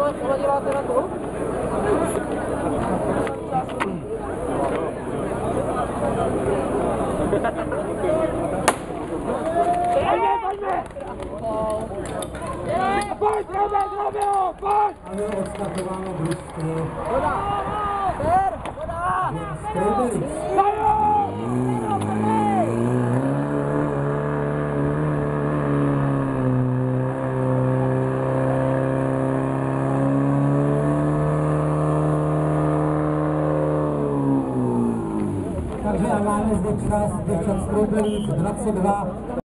Co děláte na to? Pojď, Robio, pojď! Ale odskakováno blízky. Voda! Voda! Stroubelis. Takže máme zde čas Stroubelis 22.